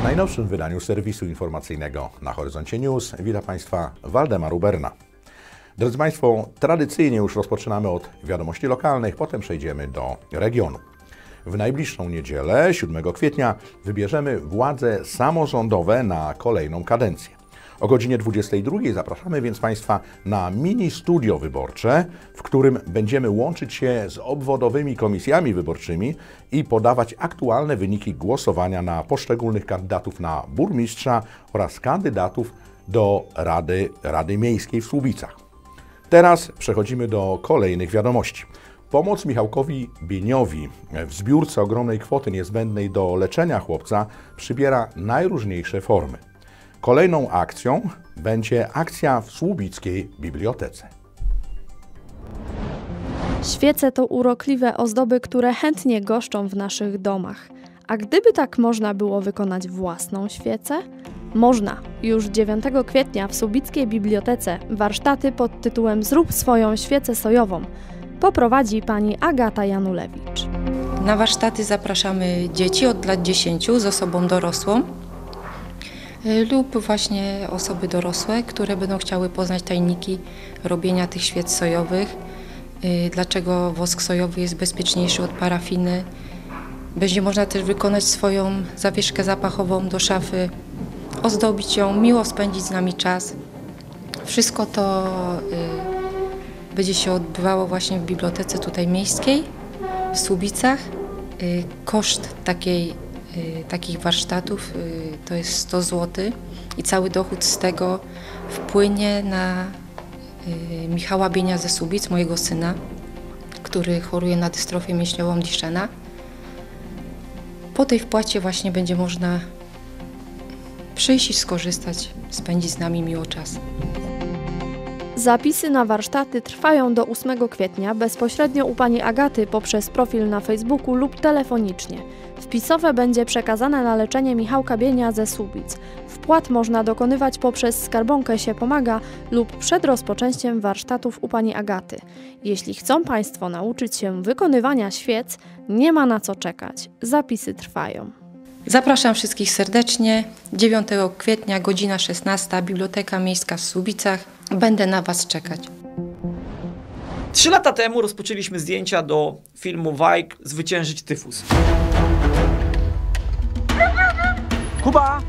najnowszym wydaniu serwisu informacyjnego Na Horyzoncie News wita Państwa Waldemar Uberna. Drodzy Państwo, tradycyjnie już rozpoczynamy od wiadomości lokalnych, potem przejdziemy do regionu. W najbliższą niedzielę, 7 kwietnia, wybierzemy władze samorządowe na kolejną kadencję. O godzinie 22 zapraszamy więc Państwa na mini studio wyborcze, w którym będziemy łączyć się z obwodowymi komisjami wyborczymi i podawać aktualne wyniki głosowania na poszczególnych kandydatów na burmistrza oraz kandydatów do Rady Miejskiej w Słubicach. Teraz przechodzimy do kolejnych wiadomości. Pomoc Michałkowi Bieniowi w zbiórce ogromnej kwoty niezbędnej do leczenia chłopca przybiera najróżniejsze formy. Kolejną akcją będzie akcja w Słubickiej Bibliotece. Świece to urokliwe ozdoby, które chętnie goszczą w naszych domach. A gdyby tak można było wykonać własną świecę? Można. Już 9 kwietnia w Słubickiej Bibliotece warsztaty pod tytułem Zrób swoją świecę sojową poprowadzi pani Agata Janulewicz. Na warsztaty zapraszamy dzieci od lat 10 z osobą dorosłą lub właśnie osoby dorosłe, które będą chciały poznać tajniki robienia tych świec sojowych, dlaczego wosk sojowy jest bezpieczniejszy od parafiny. Będzie można też wykonać swoją zawieszkę zapachową do szafy, ozdobić ją, miło spędzić z nami czas. Wszystko to będzie się odbywało właśnie w bibliotece tutaj miejskiej w Słubicach. Koszt takich warsztatów to jest 100 zł i cały dochód z tego wpłynie na Michała Bienia ze Słubic, mojego syna, który choruje na dystrofię mięśniową Duchenne. Po tej wpłacie właśnie będzie można przyjść i skorzystać, spędzić z nami miło czas. Zapisy na warsztaty trwają do 8 kwietnia bezpośrednio u pani Agaty poprzez profil na Facebooku lub telefonicznie. Wpisowe będzie przekazane na leczenie Michałka Bienia ze Słubic. Wpłat można dokonywać poprzez skarbonkę Się Pomaga lub przed rozpoczęciem warsztatów u pani Agaty. Jeśli chcą Państwo nauczyć się wykonywania świec, nie ma na co czekać. Zapisy trwają. Zapraszam wszystkich serdecznie. 9 kwietnia, godzina 16, Biblioteka Miejska w Słubicach. Będę na Was czekać. 3 lata temu rozpoczęliśmy zdjęcia do filmu Wajk Zwyciężyć tyfus. Kuba!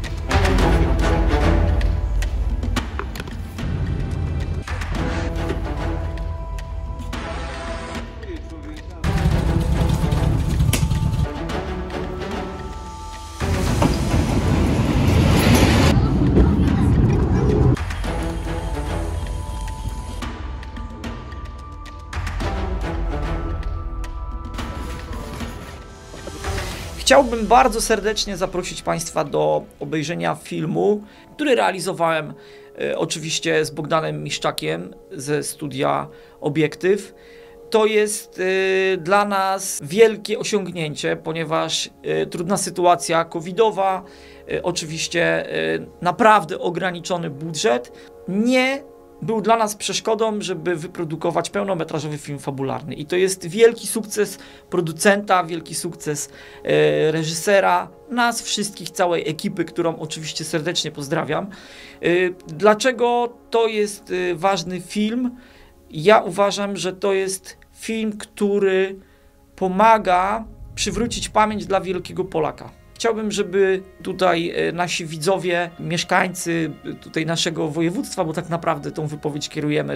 Chciałbym bardzo serdecznie zaprosić Państwa do obejrzenia filmu, który realizowałem oczywiście z Bogdanem Miszczakiem ze studia Obiektyw. To jest dla nas wielkie osiągnięcie, ponieważ trudna sytuacja covidowa, oczywiście naprawdę ograniczony budżet, nie był dla nas przeszkodą, żeby wyprodukować pełnometrażowy film fabularny. I to jest wielki sukces producenta, wielki sukces reżysera, nas wszystkich, całej ekipy, którą oczywiście serdecznie pozdrawiam. Dlaczego to jest ważny film? Ja uważam, że to jest film, który pomaga przywrócić pamięć dla wielkiego Polaka. Chciałbym, żeby tutaj nasi widzowie, mieszkańcy tutaj naszego województwa, bo tak naprawdę tą wypowiedź kierujemy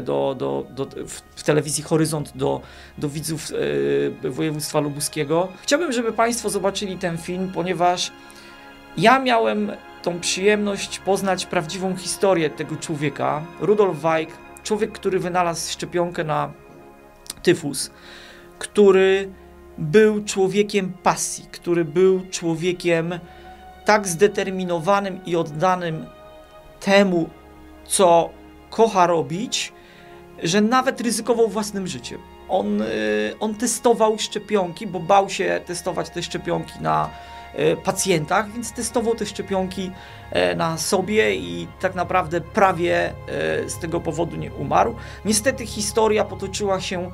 w telewizji Horyzont do widzów województwa lubuskiego. Chciałbym, żeby Państwo zobaczyli ten film, ponieważ ja miałem tą przyjemność poznać prawdziwą historię tego człowieka. Rudolf Wajk, człowiek, który wynalazł szczepionkę na tyfus, który był człowiekiem pasji, który był człowiekiem tak zdeterminowanym i oddanym temu, co kocha robić, że nawet ryzykował własnym życiem. On testował szczepionki, bo bał się testować te szczepionki na pacjentach, więc testował te szczepionki na sobie i tak naprawdę prawie z tego powodu nie umarł. Niestety historia potoczyła się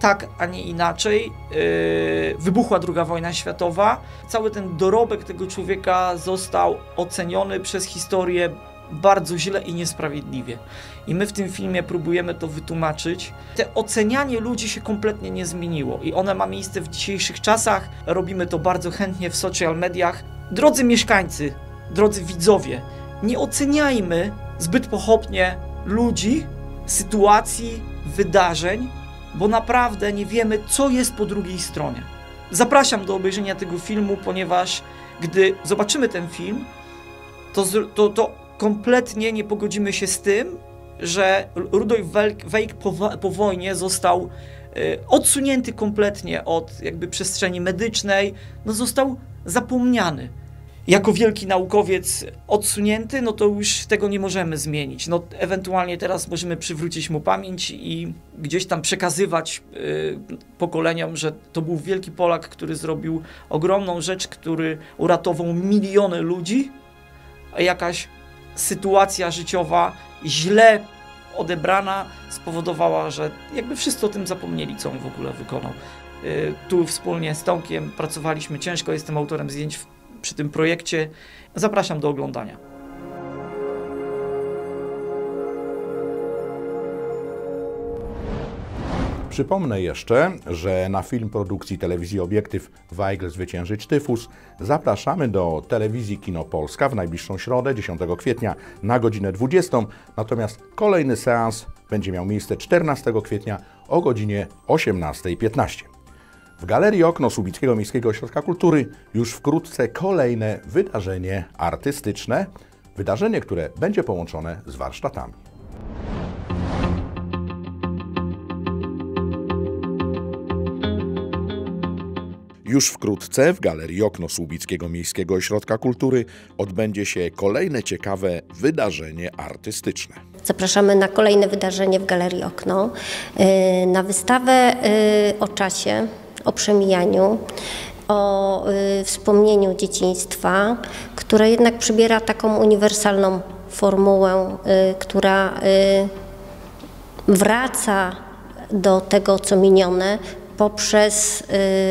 tak, a nie inaczej. Wybuchła II wojna światowa. Cały ten dorobek tego człowieka został oceniony przez historię bardzo źle i niesprawiedliwie. I my w tym filmie próbujemy to wytłumaczyć. Te ocenianie ludzi się kompletnie nie zmieniło i one ma miejsce w dzisiejszych czasach. Robimy to bardzo chętnie w social mediach. Drodzy mieszkańcy, drodzy widzowie, nie oceniajmy zbyt pochopnie ludzi, sytuacji, wydarzeń, bo naprawdę nie wiemy, co jest po drugiej stronie. Zapraszam do obejrzenia tego filmu, ponieważ gdy zobaczymy ten film, to kompletnie nie pogodzimy się z tym, że Rudolf Weik po wojnie został odsunięty kompletnie od jakby przestrzeni medycznej, no został zapomniany. Jako wielki naukowiec odsunięty, no to już tego nie możemy zmienić. No, ewentualnie teraz możemy przywrócić mu pamięć i gdzieś tam przekazywać pokoleniom, że to był wielki Polak, który zrobił ogromną rzecz, który uratował miliony ludzi, a jakaś sytuacja życiowa źle odebrana spowodowała, że jakby wszyscy o tym zapomnieli, co on w ogóle wykonał. Tu wspólnie z Tomkiem pracowaliśmy ciężko, jestem autorem zdjęć przy tym projekcie. Zapraszam do oglądania. Przypomnę jeszcze, że na film produkcji telewizji Obiektyw Weigl zwyciężyć tyfus zapraszamy do telewizji Kino Polska w najbliższą środę, 10 kwietnia na godzinę 20. Natomiast kolejny seans będzie miał miejsce 14 kwietnia o godzinie 18:15. W Galerii Okno Słubickiego Miejskiego Ośrodka Kultury już wkrótce kolejne wydarzenie artystyczne. Wydarzenie, które będzie połączone z warsztatami. Już wkrótce w Galerii Okno Słubickiego Miejskiego Ośrodka Kultury odbędzie się kolejne ciekawe wydarzenie artystyczne. Zapraszamy na kolejne wydarzenie w Galerii Okno, na wystawę o czasie, o przemijaniu, o wspomnieniu dzieciństwa, które jednak przybiera taką uniwersalną formułę, która wraca do tego, co minione, poprzez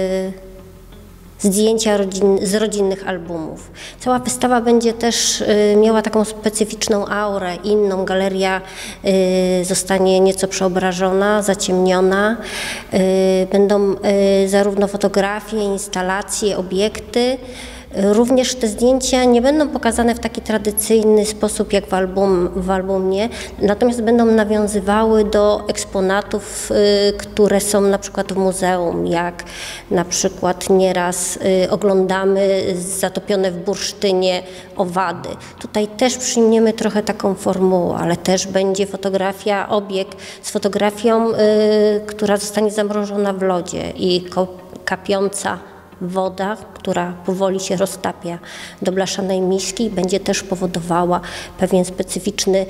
zdjęcia z rodzinnych albumów. Cała wystawa będzie też miała taką specyficzną aurę, inną. Galeria zostanie nieco przeobrażona, zaciemniona. Będą zarówno fotografie, instalacje, obiekty. Również te zdjęcia nie będą pokazane w taki tradycyjny sposób jak w albumie, natomiast będą nawiązywały do eksponatów, które są na przykład w muzeum, jak na przykład nieraz oglądamy zatopione w bursztynie owady. Tutaj też przyjmiemy trochę taką formułę, ale też będzie fotografia, obiekt z fotografią, która zostanie zamrożona w lodzie i kapiąca woda, która powoli się roztapia do blaszanej miski, będzie też powodowała pewien specyficzny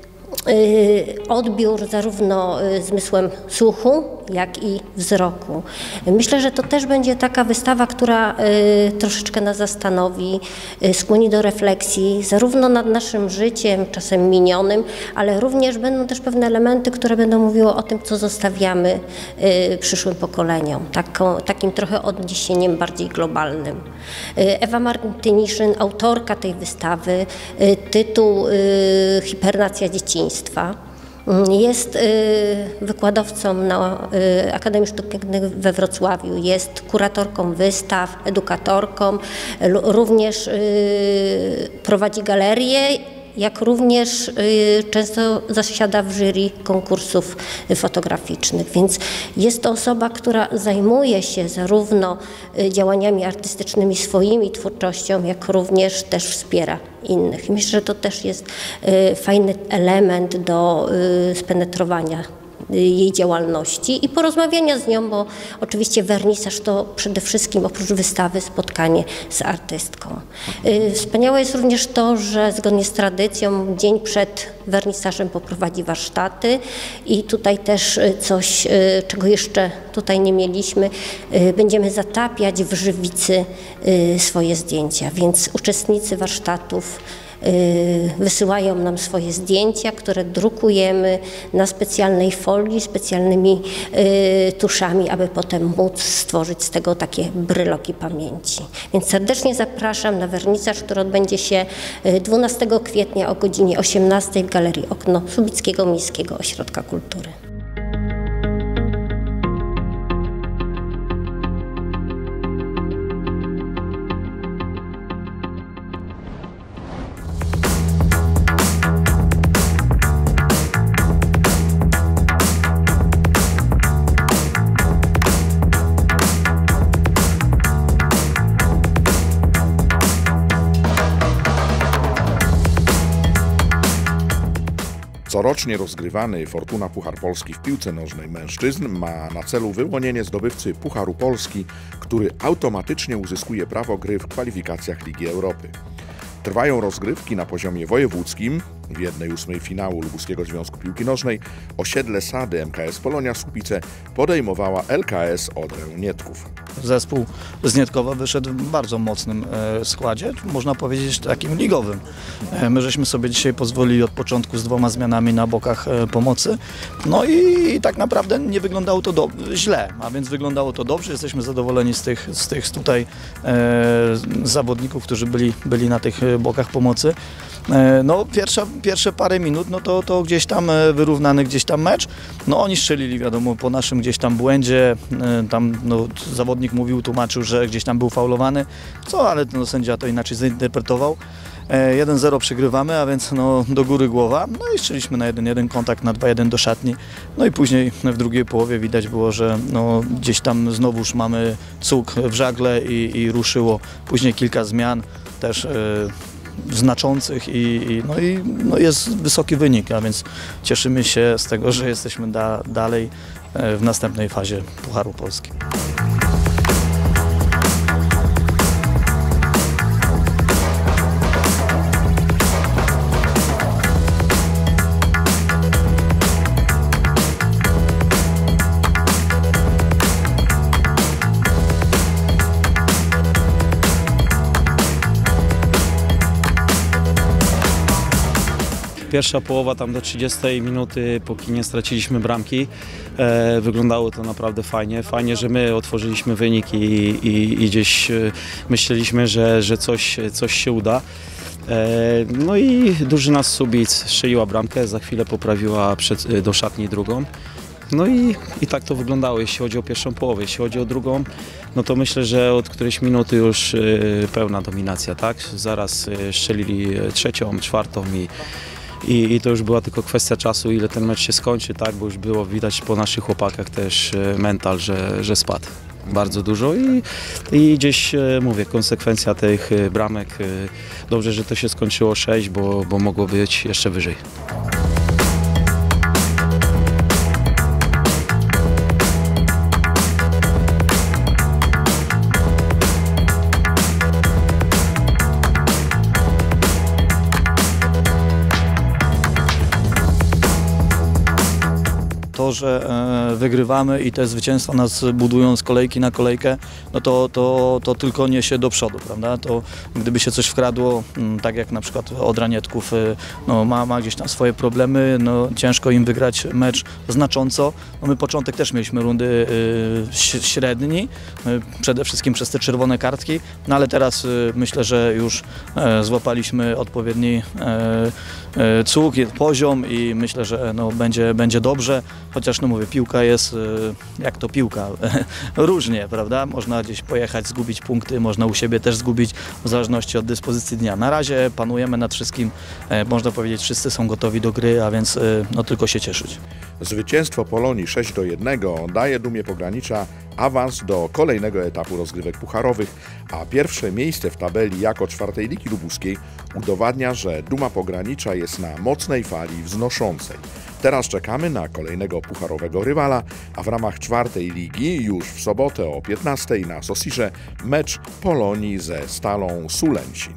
odbiór zarówno zmysłem słuchu, jak i wzroku. Myślę, że to też będzie taka wystawa, która troszeczkę nas zastanowi, skłoni do refleksji, zarówno nad naszym życiem, czasem minionym, ale również będą też pewne elementy, które będą mówiły o tym, co zostawiamy przyszłym pokoleniom, takim trochę odniesieniem bardziej globalnym. Ewa Martyniszyn, autorka tej wystawy, tytuł Hibernacja dzieciństwa. Jest wykładowcą na Akademii Sztuk Pięknych we Wrocławiu, jest kuratorką wystaw, edukatorką, również prowadzi galerię, jak również często zasiada w jury konkursów fotograficznych, więc jest to osoba, która zajmuje się zarówno działaniami artystycznymi swoimi, twórczością, jak również też wspiera innych. Myślę, że to też jest fajny element do spenetrowania jej działalności i porozmawiania z nią, bo oczywiście wernisaż to przede wszystkim oprócz wystawy spotkanie z artystką. Wspaniałe jest również to, że zgodnie z tradycją dzień przed wernisażem poprowadzi warsztaty i tutaj też coś, czego jeszcze tutaj nie mieliśmy, będziemy zatapiać w żywicy swoje zdjęcia, więc uczestnicy warsztatów wysyłają nam swoje zdjęcia, które drukujemy na specjalnej folii, specjalnymi tuszami, aby potem móc stworzyć z tego takie bryloki pamięci. Więc serdecznie zapraszam na wernisaż, który odbędzie się 12 kwietnia o godzinie 18 w Galerii Okno Słubickiego Miejskiego Ośrodka Kultury. Corocznie rozgrywany Fortuna Puchar Polski w piłce nożnej mężczyzn ma na celu wyłonienie zdobywcy Pucharu Polski, który automatycznie uzyskuje prawo gry w kwalifikacjach Ligi Europy. Trwają rozgrywki na poziomie wojewódzkim. W 1/8 finału Lubuskiego Związku Piłki Nożnej osiedle Sady MKS Polonia Słupice podejmowała LKS Odrę Nietków. Zespół z Nietkowa wyszedł w bardzo mocnym składzie, można powiedzieć takim ligowym. My żeśmy sobie dzisiaj pozwolili od początku z 2 zmianami na bokach pomocy. No i tak naprawdę nie wyglądało to źle, a więc wyglądało to dobrze. Jesteśmy zadowoleni z tych tutaj zawodników, którzy byli na tych bokach pomocy. No pierwsze parę minut, no to gdzieś tam wyrównany gdzieś tam mecz. No oni strzelili, wiadomo, po naszym gdzieś tam błędzie. Tam no, zawodnik tłumaczył, że gdzieś tam był faulowany, ale no, sędzia to inaczej zinterpretował. 1-0 przegrywamy, a więc no, do góry głowa. No i strzeliśmy na 1-1, kontakt na 2-1 do szatni. No i później w drugiej połowie widać było, że no, gdzieś tam znowuż mamy cuk w żagle i ruszyło. Później kilka zmian też znaczących i jest wysoki wynik, a więc cieszymy się z tego, że jesteśmy dalej w następnej fazie Pucharu Polski. Pierwsza połowa tam do 30 minuty, póki nie straciliśmy bramki, wyglądało to naprawdę fajnie. Fajnie, że my otworzyliśmy wynik i gdzieś myśleliśmy, że coś się uda. No i drużyna z Słubic strzeliła bramkę, za chwilę poprawiła do szatni drugą. No i tak to wyglądało, jeśli chodzi o pierwszą połowę. Jeśli chodzi o drugą, no to myślę, że od którejś minuty już pełna dominacja, tak? Zaraz strzelili trzecią, czwartą i to już była tylko kwestia czasu, ile ten mecz się skończy, tak? Bo już było widać po naszych chłopakach też mental, że spadł bardzo dużo i gdzieś, mówię, konsekwencja tych bramek. Dobrze, że to się skończyło 6, bo mogło być jeszcze wyżej. To, że wygrywamy i te zwycięstwa nas budują z kolejki na kolejkę, no to tylko niesie do przodu, prawda? To gdyby się coś wkradło, tak jak na przykład Odra Nietków no, ma gdzieś tam swoje problemy, no, ciężko im wygrać mecz znacząco. No, my początek też mieliśmy rundy średni, przede wszystkim przez te czerwone kartki, no ale teraz myślę, że już złapaliśmy odpowiedni cuk, poziom i myślę, że no, będzie dobrze. Chociaż no mówię, piłka jest jak to piłka, różnie, prawda? Można gdzieś pojechać, zgubić punkty, można u siebie też zgubić w zależności od dyspozycji dnia. Na razie panujemy nad wszystkim, można powiedzieć, wszyscy są gotowi do gry, a więc no tylko się cieszyć. Zwycięstwo Polonii 6-1 daje Dumie Pogranicza awans do kolejnego etapu rozgrywek pucharowych, a pierwsze miejsce w tabeli jako 4. Ligi Lubuskiej udowadnia, że Duma Pogranicza jest na mocnej fali wznoszącej. Teraz czekamy na kolejnego pucharowego rywala, a w ramach 4. ligi już w sobotę o 15 na Sosirze mecz Polonii ze Stalą Sulęcin.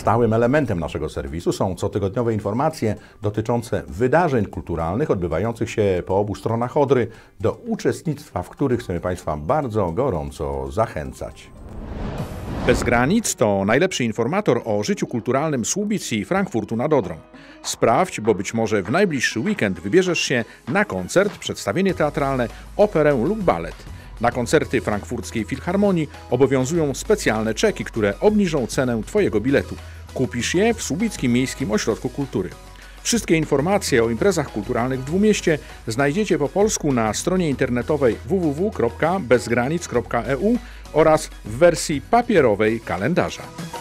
Stałym elementem naszego serwisu są cotygodniowe informacje dotyczące wydarzeń kulturalnych odbywających się po obu stronach Odry, do uczestnictwa w których chcemy Państwa bardzo gorąco zachęcać. Bez granic to najlepszy informator o życiu kulturalnym Słubic i Frankfurtu nad Odrą. Sprawdź, bo być może w najbliższy weekend wybierzesz się na koncert, przedstawienie teatralne, operę lub balet. Na koncerty Frankfurckiej Filharmonii obowiązują specjalne czeki, które obniżą cenę Twojego biletu. Kupisz je w Słubickim Miejskim Ośrodku Kultury. Wszystkie informacje o imprezach kulturalnych w Dwumieście znajdziecie po polsku na stronie internetowej www.bezgranic.eu oraz w wersji papierowej kalendarza.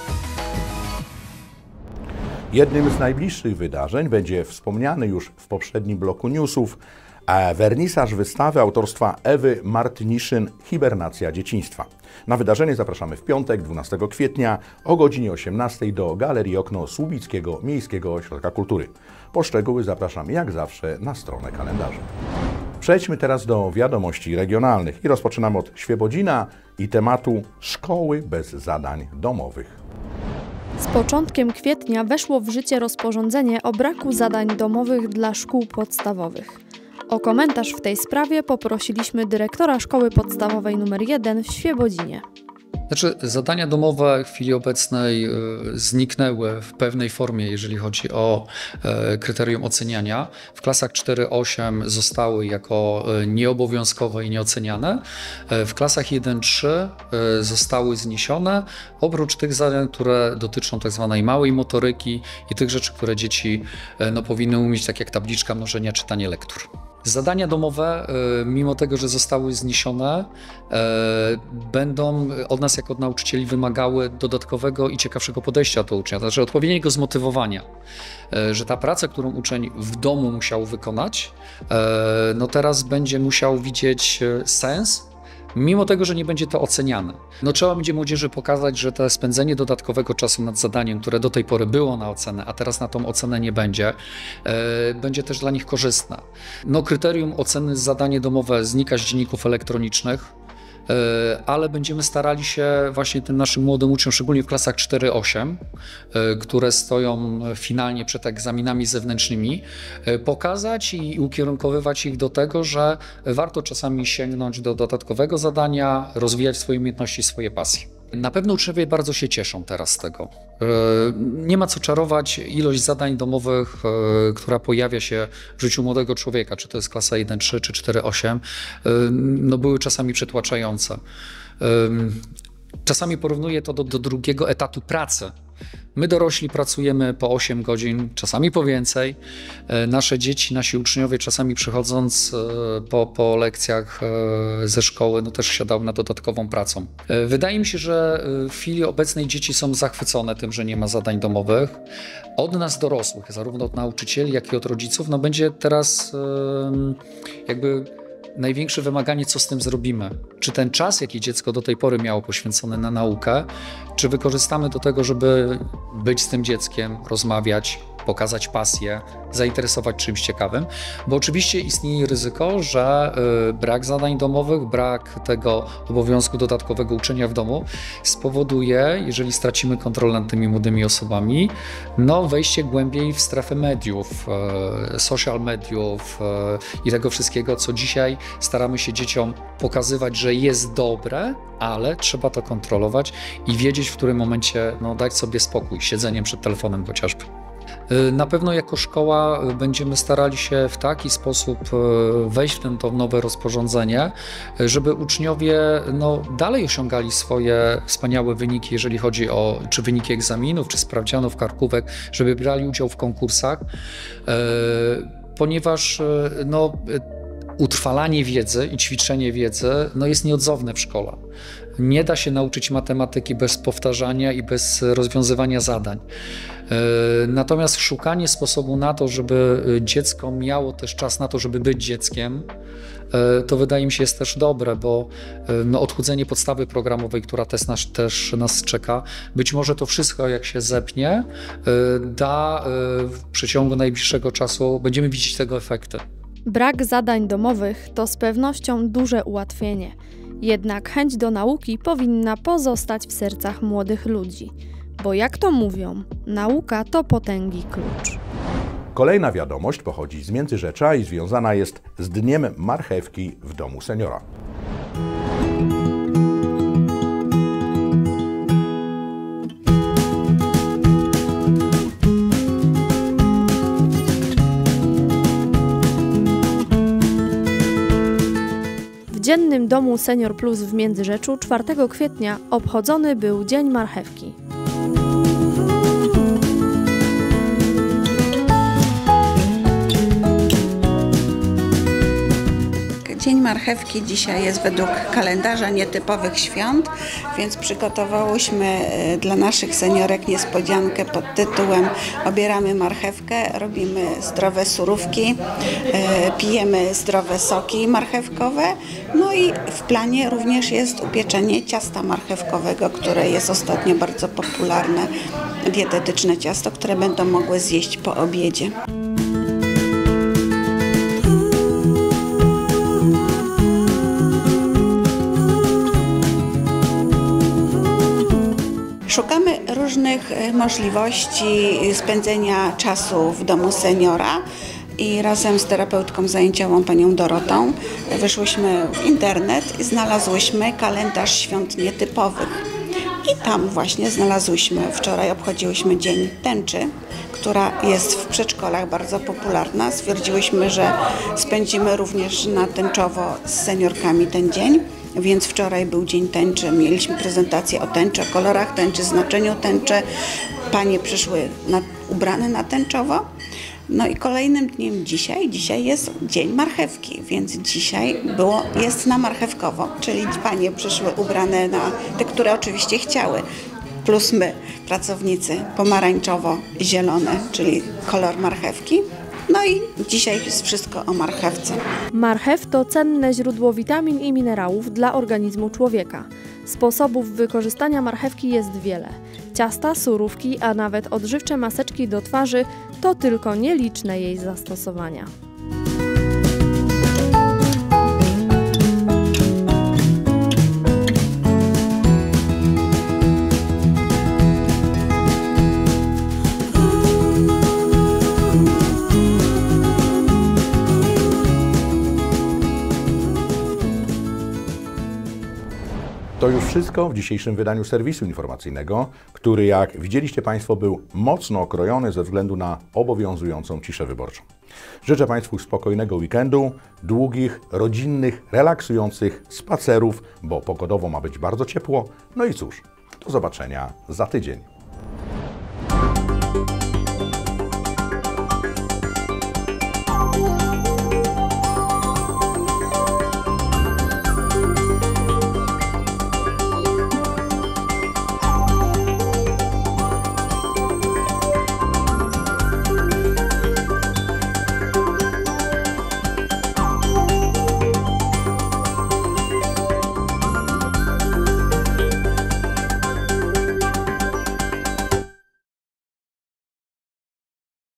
Jednym z najbliższych wydarzeń będzie wspomniany już w poprzednim bloku newsów wernisaż wystawy autorstwa Ewy Martyniszyn „Hibernacja dzieciństwa”. Na wydarzenie zapraszamy w piątek, 12 kwietnia o godzinie 18 do Galerii Okno Słubickiego Miejskiego Ośrodka Kultury. Po szczegóły zapraszam jak zawsze na stronę kalendarza. Przejdźmy teraz do wiadomości regionalnych i rozpoczynamy od Świebodzina i tematu szkoły bez zadań domowych. Z początkiem kwietnia weszło w życie rozporządzenie o braku zadań domowych dla szkół podstawowych. O komentarz w tej sprawie poprosiliśmy dyrektora szkoły podstawowej nr 1 w Świebodzinie. Zadania domowe w chwili obecnej zniknęły w pewnej formie, jeżeli chodzi o kryterium oceniania. W klasach 4-8 zostały jako nieobowiązkowe i nieoceniane. W klasach 1-3 zostały zniesione, oprócz tych zadań, które dotyczą tzw. małej motoryki i tych rzeczy, które dzieci powinny umieć, tak jak tabliczka mnożenia, czytanie lektur. Zadania domowe, mimo tego, że zostały zniesione, będą od nas jako od nauczycieli wymagały dodatkowego i ciekawszego podejścia do ucznia, znaczy odpowiedniego zmotywowania, że ta praca, którą uczeń w domu musiał wykonać, teraz będzie musiał widzieć sens, mimo tego, że nie będzie to oceniane. Trzeba będzie młodzieży pokazać, że to spędzenie dodatkowego czasu nad zadaniem, które do tej pory było na ocenę, a teraz na tą ocenę nie będzie, będzie też dla nich korzystne. Kryterium oceny zadanie domowe znika z dzienników elektronicznych, ale będziemy starali się właśnie tym naszym młodym uczniom, szczególnie w klasach 4-8, które stoją finalnie przed egzaminami zewnętrznymi, pokazać i ukierunkowywać ich do tego, że warto czasami sięgnąć do dodatkowego zadania, rozwijać swoje umiejętności, swoje pasje. Na pewno uczniowie bardzo się cieszą teraz z tego. Nie ma co czarować, ilość zadań domowych, która pojawia się w życiu młodego człowieka, czy to jest klasa 1-3 czy 4-8, były czasami przytłaczające. Czasami porównuję to do drugiego etatu pracy. My dorośli pracujemy po 8 godzin, czasami po więcej. Nasze dzieci, nasi uczniowie czasami przychodząc po lekcjach ze szkoły, też siadają na dodatkową pracą. Wydaje mi się, że w chwili obecnej dzieci są zachwycone tym, że nie ma zadań domowych. Od nas dorosłych, zarówno od nauczycieli, jak i od rodziców, będzie teraz największe wymaganie, co z tym zrobimy. Czy ten czas, jaki dziecko do tej pory miało poświęcony na naukę, czy wykorzystamy do tego, żeby być z tym dzieckiem, rozmawiać, pokazać pasję, zainteresować czymś ciekawym, bo oczywiście istnieje ryzyko, że brak zadań domowych, brak tego obowiązku dodatkowego uczenia w domu spowoduje, jeżeli stracimy kontrolę nad tymi młodymi osobami, wejście głębiej w strefę mediów, social mediów i tego wszystkiego, co dzisiaj staramy się dzieciom pokazywać, że jest dobre, ale trzeba to kontrolować i wiedzieć, w którym momencie dać sobie spokój, siedzeniem przed telefonem chociażby. Na pewno jako szkoła będziemy starali się w taki sposób wejść w to nowe rozporządzenie, żeby uczniowie dalej osiągali swoje wspaniałe wyniki, jeżeli chodzi o czy wyniki egzaminów, czy sprawdzianów, kartkówek, żeby brali udział w konkursach, ponieważ utrwalanie wiedzy i ćwiczenie wiedzy jest nieodzowne w szkole. Nie da się nauczyć matematyki bez powtarzania i bez rozwiązywania zadań. Natomiast szukanie sposobu na to, żeby dziecko miało też czas na to, żeby być dzieckiem, to wydaje mi się jest też dobre, bo odchudzenie podstawy programowej, która też nas czeka, być może to wszystko jak się zepnie, w przeciągu najbliższego czasu będziemy widzieć tego efekty. Brak zadań domowych to z pewnością duże ułatwienie. Jednak chęć do nauki powinna pozostać w sercach młodych ludzi. Bo jak to mówią, nauka to potęgi klucz. Kolejna wiadomość pochodzi z Międzyrzecza i związana jest z Dniem Marchewki w domu seniora. W Dziennym Domu Senior Plus w Międzyrzeczu 4 kwietnia obchodzony był Dzień Marchewki. Dzień Marchewki dzisiaj jest według kalendarza nietypowych świąt, więc przygotowałyśmy dla naszych seniorek niespodziankę pod tytułem Obieramy marchewkę, robimy zdrowe surówki, pijemy zdrowe soki marchewkowe. No i w planie również jest upieczenie ciasta marchewkowego, które jest ostatnio bardzo popularne, dietetyczne ciasto, które będą mogły zjeść po obiedzie. Szukamy różnych możliwości spędzenia czasu w domu seniora i razem z terapeutką zajęciową panią Dorotą wyszłyśmy w internet i znalazłyśmy kalendarz świąt nietypowych. I tam właśnie znalazłyśmy, wczoraj obchodziłyśmy Dzień Tęczy, która jest w przedszkolach bardzo popularna. Stwierdziłyśmy, że spędzimy również na tęczowo z seniorkami ten dzień. Więc wczoraj był Dzień Tęczy, mieliśmy prezentację o tęczy, o kolorach tęczy, znaczeniu tęczy. Panie przyszły ubrane na tęczowo. No i kolejnym dniem dzisiaj jest Dzień Marchewki, więc dzisiaj jest na marchewkowo, czyli panie przyszły ubrane na te, które oczywiście chciały, plus my, pracownicy, pomarańczowo-zielone, czyli kolor marchewki. No i dzisiaj jest wszystko o marchewce. Marchew to cenne źródło witamin i minerałów dla organizmu człowieka. Sposobów wykorzystania marchewki jest wiele. Ciasta, surówki, a nawet odżywcze maseczki do twarzy to tylko nieliczne jej zastosowania. To już wszystko w dzisiejszym wydaniu serwisu informacyjnego, który, jak widzieliście Państwo, był mocno okrojony ze względu na obowiązującą ciszę wyborczą. Życzę Państwu spokojnego weekendu, długich, rodzinnych, relaksujących spacerów, bo pogodowo ma być bardzo ciepło. No i cóż, do zobaczenia za tydzień.